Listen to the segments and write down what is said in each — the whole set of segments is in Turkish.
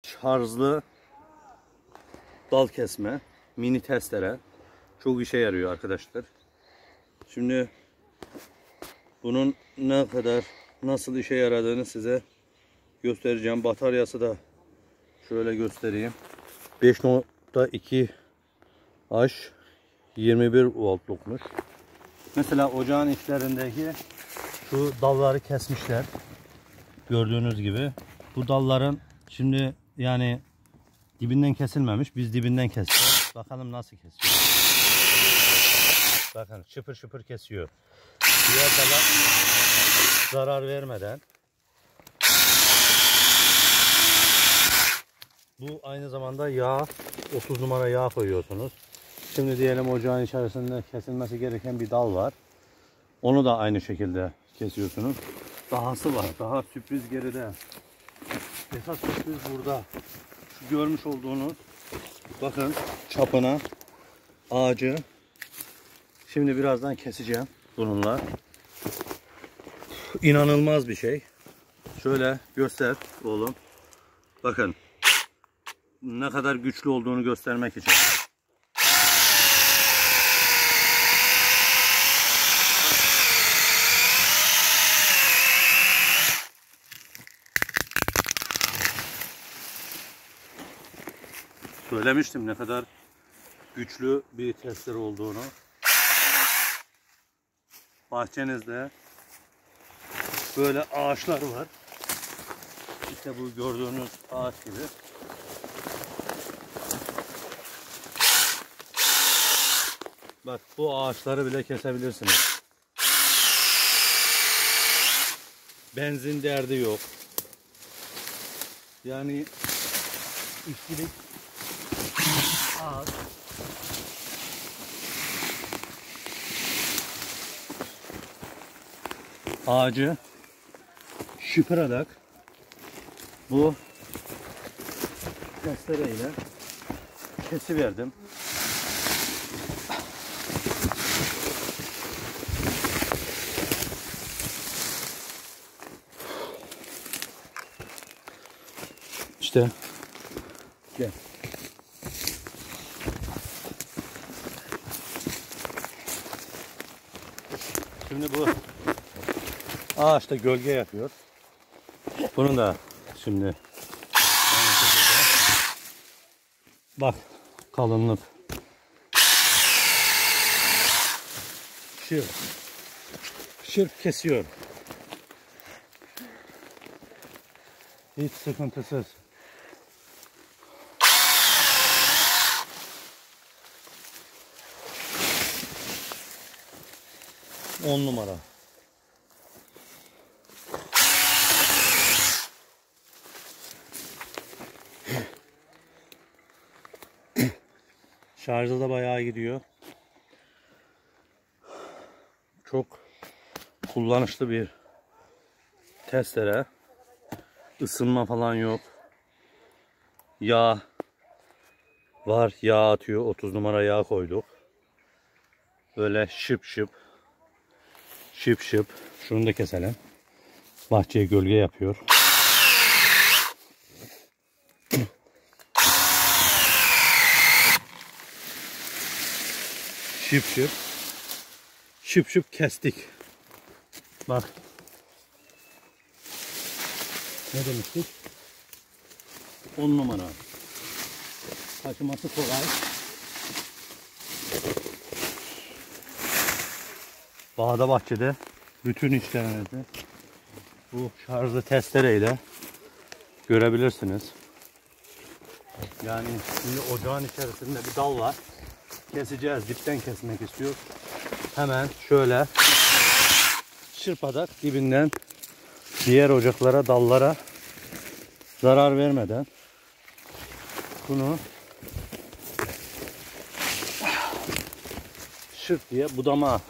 şarjlı dal kesme mini testere çok işe yarıyor arkadaşlar. Şimdi bunun nasıl işe yaradığını size göstereceğim. Bataryası da şöyle göstereyim. 5.2 H 21 voltlukmuş. Mesela ocağın içlerindeki şu dalları kesmişler. Gördüğünüz gibi. Bu dalların şimdi yani dibinden kesilmemiş. Biz dibinden kesiyoruz. Bakalım nasıl kesiyor. Bakın şıpır şıpır kesiyor. Diğer dala zarar vermeden. Bu aynı zamanda yağ, 30 numara yağ koyuyorsunuz. Şimdi diyelim ocağın içerisinde kesilmesi gereken bir dal var. Onu da aynı şekilde kesiyorsunuz. Dahası var. Daha sürpriz geride. Esas sürpriz burada. Şu görmüş olduğunuz bakın çapına ağacı. Şimdi birazdan keseceğim bununla. İnanılmaz bir şey. Şöyle göster oğlum. Bakın ne kadar güçlü olduğunu göstermek için. Söylemiştim ne kadar güçlü bir testere olduğunu. Bahçenizde böyle ağaçlar var. İşte bu gördüğünüz ağaç gibi. Bak bu ağaçları bile kesebilirsiniz. Benzin derdi yok. Yani işçilik az. Ağacı şıpırarak bu testereyle kesiverdim. İşte gel. Şimdi bu ağaçta gölge yapıyor. Bunu da şimdi bak kalınlık. Şırp kesiyor. Hiç sıkıntısız. On numara. Şarjı da bayağı gidiyor. Çok kullanışlı bir testere. Isınma falan yok. Yağ var. Yağ atıyor. 30 numara yağ koyduk. Böyle şıp şıp. Şıp şıp. Şunu da keselim. Bahçeye gölge yapıyor. Şıp şıp. Şıp şıp kestik. Bak. Ne demiştik? 10 numara. Taşıması kolay. Bağda bahçede bütün işlerinizi bu şarjlı testereyle görebilirsiniz. Yani şimdi ocağın içerisinde bir dal var. Keseceğiz. Dipten kesmek istiyor. Hemen şöyle çırparak dibinden diğer ocaklara, dallara zarar vermeden bunu şırt diye budama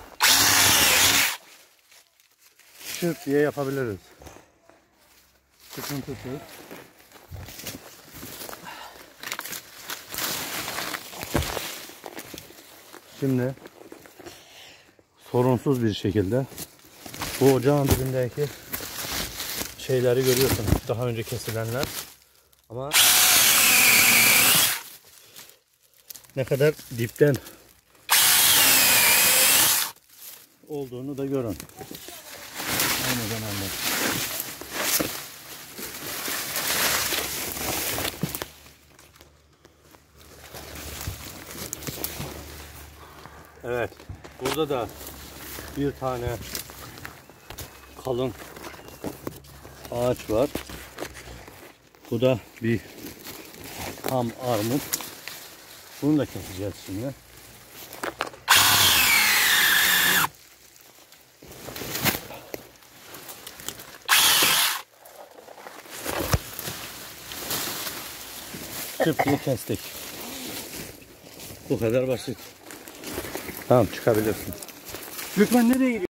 şırt diye yapabiliriz. Sıkıntısız. Şimdi sorunsuz bir şekilde bu ocağın dibindeki şeyleri görüyorsunuz. Daha önce kesilenler. Ama ne kadar dipten olduğunu da görün. Aynı zamanda. Evet, burada da bir tane kalın ağaç var. Bu da bir tam armut. Bunu da keseceğiz şimdi. Çıp diye kestik. Bu kadar basit. Tamam, çıkabilirsin. Gökmen nereye gidiyor?